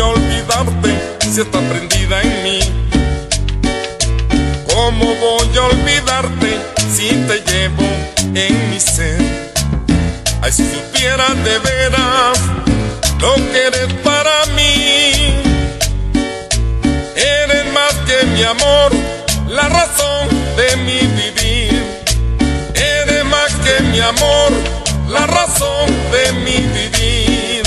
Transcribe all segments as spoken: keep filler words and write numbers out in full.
olvidarte si está prendida en mí? ¿Cómo voy a olvidarte si te llevo en mi ser? Ay, si supieras de veras lo que eres para mí. Eres más que mi amor, la razón de mi vivir. Eres más que mi amor, la razón de mi vivir.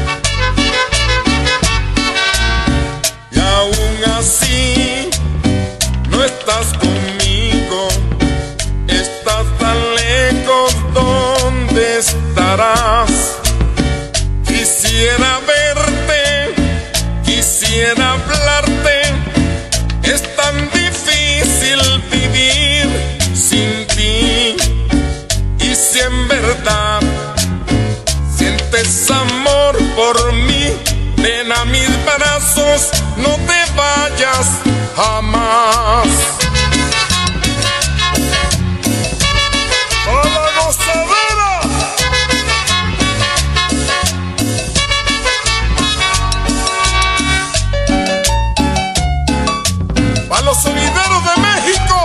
Y aún así no estás conmigo, estás tan lejos, ¿dónde estarás? Quisiera verte, quisiera hablarte, es tan difícil vivir sin ti. Y si en verdad sientes amor por mí, ven a mis brazos, no te vayas jamás. ¡A la gozadera! ¡A los sonideros de México!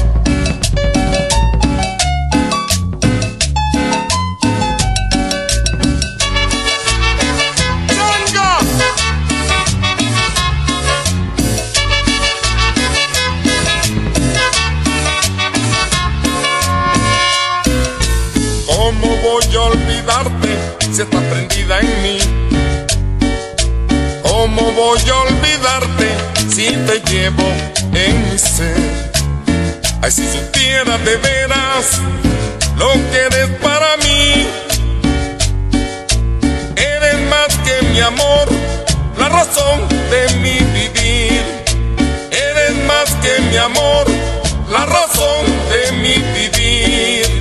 ¿Cómo voy a olvidarte si estás prendida en mí? ¿Cómo voy a olvidarte si te llevo en mi ser? Ay, si supieras de veras lo que eres para mí. Eres más que mi amor, la razón de mi vivir. Eres más que mi amor, la razón de mi vivir.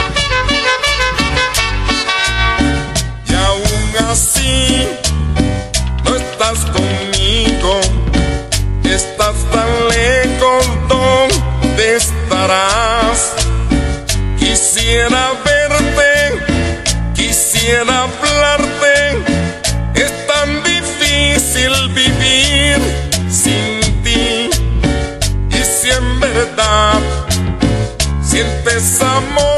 Así no estás conmigo, estás tan lejos, ¿dónde estarás? Quisiera verte, quisiera hablarte, es tan difícil vivir sin ti. Y si en verdad sientes amor